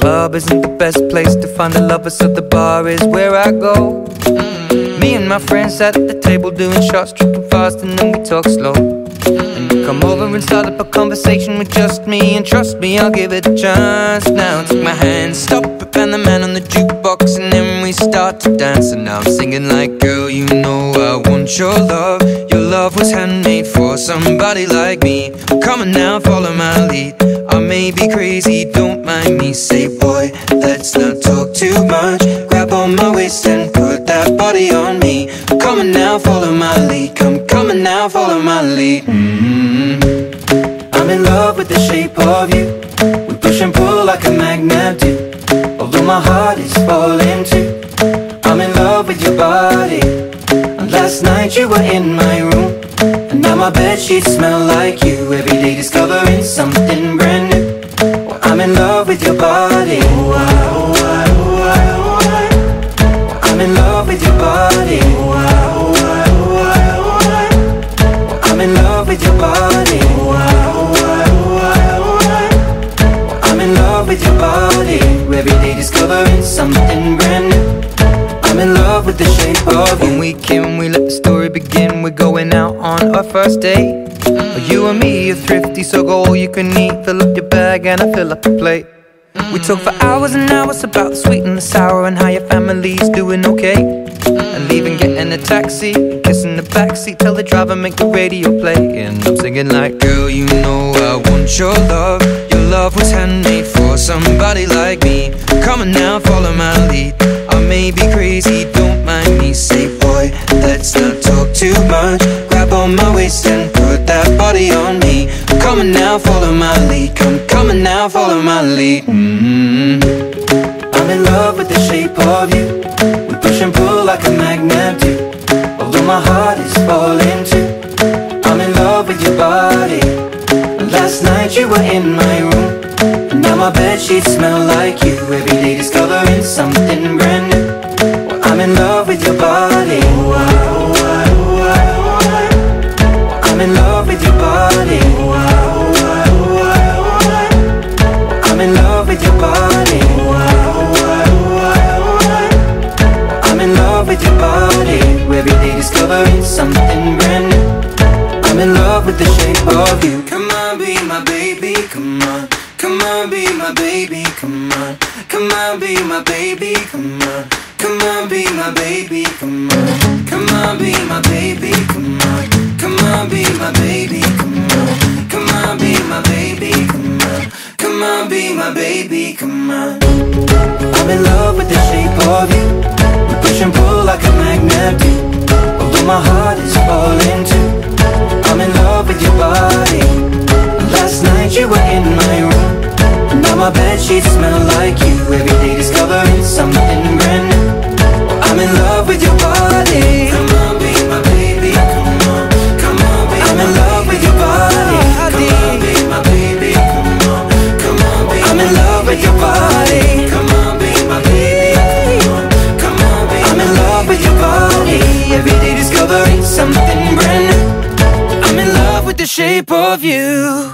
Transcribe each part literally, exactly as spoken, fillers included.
club isn't the best place to find a lover, so the bar is where I go. mm. Me and my friends at the table doing shots, tripping fast, and then we talk slow. And you come over and start up a conversation with just me, and trust me, I'll give it a chance. Now take my hand, stop it, and the man on the jukebox, and then we start to dance. And now I'm singing like, girl, you know I want your love. Your love was handmade for somebody like me. Come on now, follow my lead. I may be crazy, don't mind me. Say, boy, let's not talk too much. Grab on my waist and put that body on me. Come on now, follow my lead. Come, come on now, follow my lead. mm-hmm. I'm in love with the shape of you. We push and pull like a magnet do. Although my heart is falling too, I'm in love with your body. And last night you were in my room, and now my bedsheets smell like you. Every day discovering something brand new. Well, I'm in love with your body. Oh, I, oh, I, oh, I, oh, I. Well, I'm in love with your body. Oh, I, oh, I, oh, I, oh, I. Well, I'm in love with your body. Oh, I, oh, I, oh, I, oh, I. Well, I'm in love with your body. Every day discovering something brand new. I'm in love with the shape of you. When we came, we let the story begin. We're going out on our first date. mm. You and me are thrifty, so go all you can eat. Fill up your bag and I fill up the plate. mm. We talk for hours and hours about the sweet and the sour, and how your family's doing okay. mm. And leaving, getting a taxi, and kissing the backseat. Tell the driver make the radio play. And I'm singing like, girl, you know I want your love. Your love was handmade for somebody like me. Come on now, follow my lead. I may be crazy, don't mind me. Say, boy, let's not talk too much. Grab on my waist and put that body on me. Come on now, follow my lead. Come, come on now, follow my lead. mm-hmm. I'm in love with the shape of you. We push and pull like a magnet do. Although my heart is falling too, I'm in love with your body. Last night you were in my room, and now my bedsheets smell like you. Every day discovering something brand new. Well, I'm in love with your body. Oh, I, oh, I, oh, I, oh, I. Well, I'm in love with your body. Oh, I, oh, I, oh, I, oh, I. Well, I'm in love with your body. Oh, I, oh, I, oh, I, oh, I. Well, I'm in love with your body. Every day discovering something brand new. I'm in love with the shape of you. Come on, be my baby, come on. Come on, be my baby, come on. Come on, be my baby, come on. Come on, be my baby, come on. Come on, be my baby, come on. Come on, be my baby, come on. Come on, be my baby, come on. Come on, be my baby, come on. I'm in love with the shape of you. We push and pull like a magnet do. Although my heart is falling too, I'm in love with your body. Last night you were in my room, and now my bedsheets smell like you. Every day discovering something brand new. Well, I'm in love with your body. Come on, be my baby, come on. Come on, be I'm in love with your body. Come on, be my baby, come on. Come on, be I'm in love with your body. Come on, be my baby, come on. Come on, be I'm in love with your body. Every day discovering something brand new. I'm in love with the shape of you.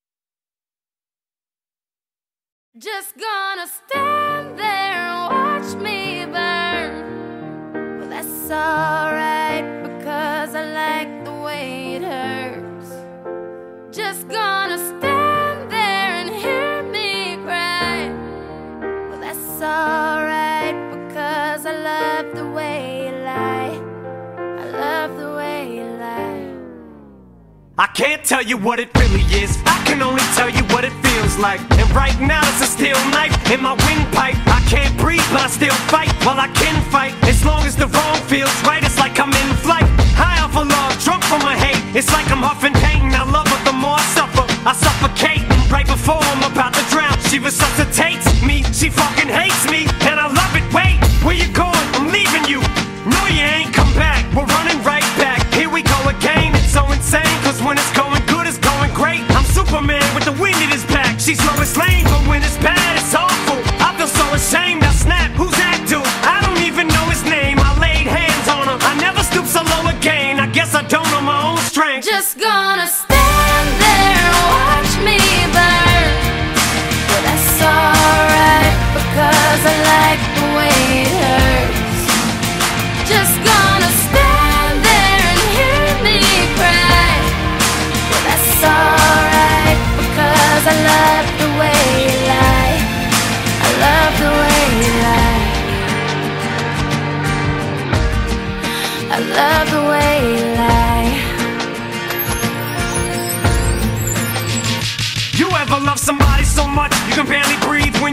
Just gonna stand there and watch me burn. Well, that's alright, because I like the way it hurts. Just gonna stand there and hear me cry. Well, that's alright, because I love the way you lie. I love the way you lie. I can't tell you what it really is, I can only tell you what it feels like. And right now it's a steel knife in my windpipe. I can't breathe but I still fight, while I can fight. As long as the wrong feels right, it's like I'm in flight. High off of love, drunk from my hate. It's like I'm huffing pain, I love her the more I suffer. I suffocate, right before I'm about to drown. She resuscitates me, she fucking hates me, and I love it. Wait, where you going? I'm leaving you. No, you ain't come back, we're running right back. Here we go again, it's so insane, cause when it's going good, it's going great. I'm Superman with the wind in his back. She's Lois Lane, but when it's bad, it's awful. I feel so ashamed, I snap, who's that dude? I don't even know his name, I laid hands on him. I never stoop so low again, I guess I don't know my own strength. Just gonna stand there and watch me burn. Well, that's alright,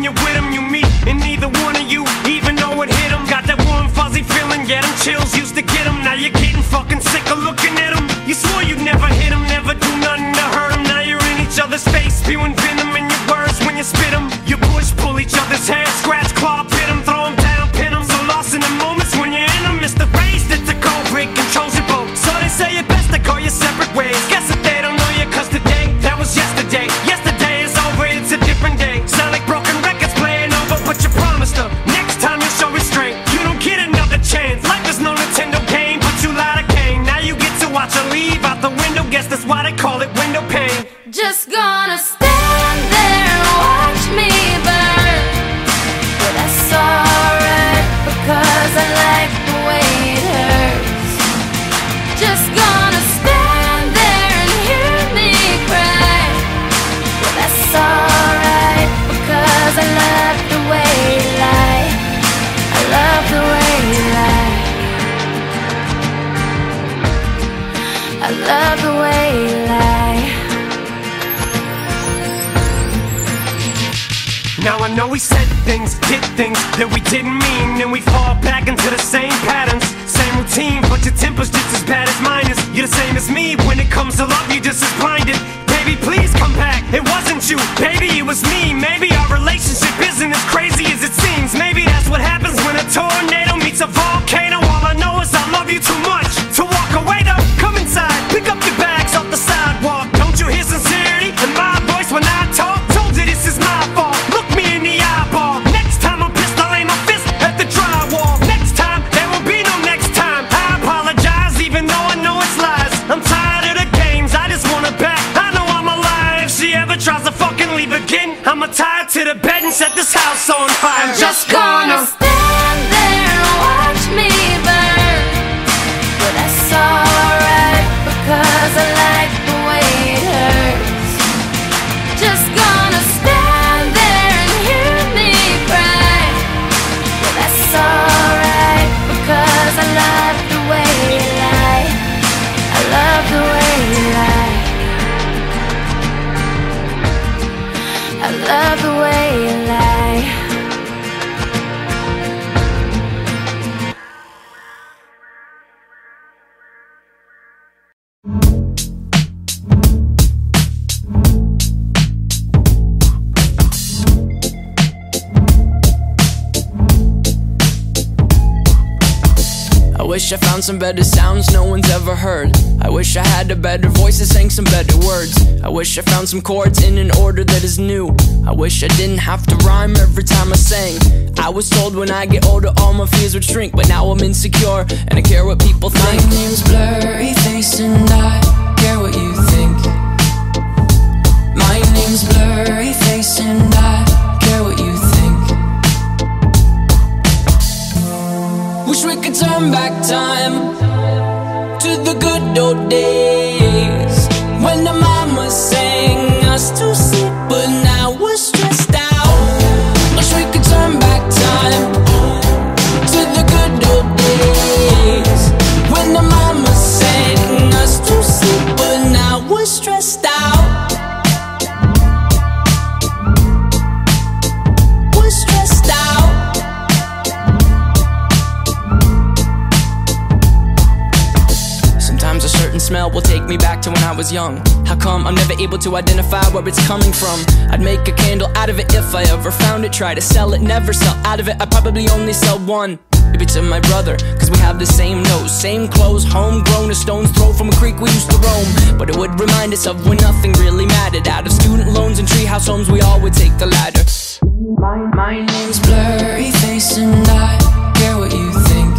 when you're with them, you meet, and neither one of you even know it hit them. Got that warm fuzzy feeling, yeah, them chills used to get them. Now you're getting fucking sick of looking at them. You swore you'd never hit them, never do nothing to hurt them. Now you're in each other's face, spewing venom in your words when you spit them. You push, pull each other's hair, scratch, claw, pit them, throw them down, pin them. So lost in the moments when you're in them, it's the race that's a cold break, controls your boat. So they say it best to go your separate ways. Guess that they don't know you, cause today, that was yesterday. Yesterday is over, it's a different day. Sound like broken records playing over, but you promised them next time you show restraint. You don't get another chance. Life is no Nintendo game, but you lied again. Now you get to watch her leave out the window. Guess that's why they call it window pane. Just gonna stand there and watch me burn. But that's alright, because I like the way it hurts. Just gonna stand there and hear me cry. But that's alright, because I love the way you lie. I love the way you lie. I love the way you lie. Now I know we said things, did things that we didn't mean, and we fall back into the same patterns, same routine, but your temper's just as bad as mine is. You're the same as me, when it comes to love you're just as blinded. Baby, please come back, it wasn't you, baby, it was me. Maybe our relationship isn't as crazy as it seems. Maybe that's what happens when a tornado meets a volcano. All I know is I love you too much to walk away though. Come inside, pick up your bags off the sidewalk. Don't you hear sincerity in my voice when I talk? Told you this is my fault. Look me in the eyeball. Next time I'm pissed, I'll aim my fist at the drywall. Next time, there will be no next time. I apologize even though I know it's lies. I'm tired of the games, I just want her back. I know I'm alive. If she ever tries to fucking leave again, I'ma tie her to the bed and set this house on fire. I'm just gonna stand there and watch me burn. But that's alright, because I like the way it hurts. Just gonna stand there and hear me cry. But that's alright, because I love the way you lie. I love the way you lie. I love the way you lie. I wish I found some better sounds no one's ever heard. I wish I had a better voice that sang some better words. I wish I found some chords in an order that is new. I wish I didn't have to rhyme every time I sang. I was told when I get older all my fears would shrink, but now I'm insecure and I care what people think. My name's Blurry Face and I care what you think. My name's Blurry Face and I care what you think. Wish we could turn back time to the good old days when the mama sang us to sleep, but now we're stressed out. Wish we could turn back time to the good old days when the mama sang us to sleep, but now we're stressed out. We're stressed out. Sometimes a certain smell will take me back to when I was young. How come I'm never able to identify where it's coming from? I'd make a candle out of it if I ever found it. Try to sell it, never sell out of it. I'd probably only sell one. Maybe to my brother, cause we have the same nose, same clothes, homegrown, a stone's throw from a creek we used to roam. But it would remind us of when nothing really mattered. Out of student loans and treehouse homes, we all would take the ladder. My, my name's Blurry Face and I care what you think.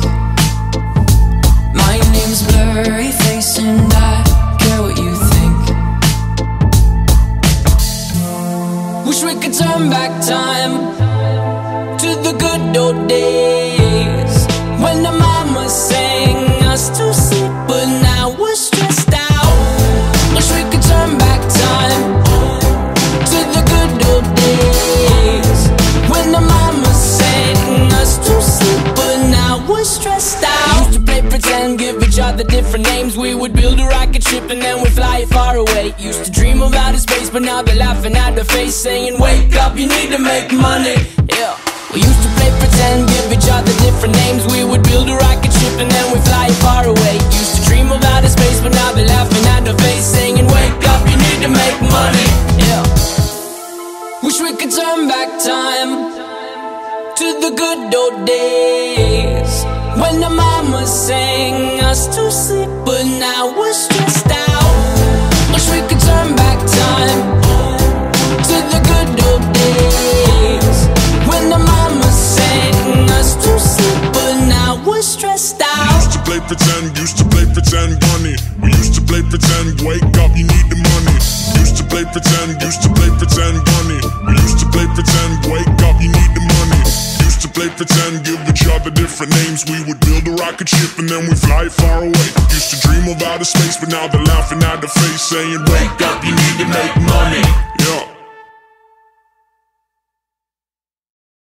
My name's Blurry Face and I care what you think. Wish we could turn back time to the good old days when the mama sang us to sleep, but now we're stressed out. Wish we could turn back time to the good old days when the mama sang us to sleep, but now we're stressed out. We used to play pretend, give each other different names. We would build a rocket ship ship and then we fly far away. Used to dream of outer space, but now they're laughing at the face, saying wake up, you need to make money. Yeah. We used to play pretend, give each other different names. We would build a rocket ship and then we fly far away. Used to dream of outer space, but now they're laughing at the face, saying wake up, you need to make money. Yeah. Wish we could turn back time to the good old days, when the mama sang us to sleep, but now we're stressed out. Wish we could turn back time to the good old days, when the mama sang us to sleep, but now we're stressed out. We used to play pretend, used to play pretend, bunny. We used to play pretend, wake up, you need the money. Used to play pretend, used to play pretend, bunny. We used to play pretend, wake up, you need the money. Used to play pretend, give each other different names. We would build a rocket ship and then we fly far away. Used to dream of outer space, but now they're laughing at the face, saying wake up, you need to make money.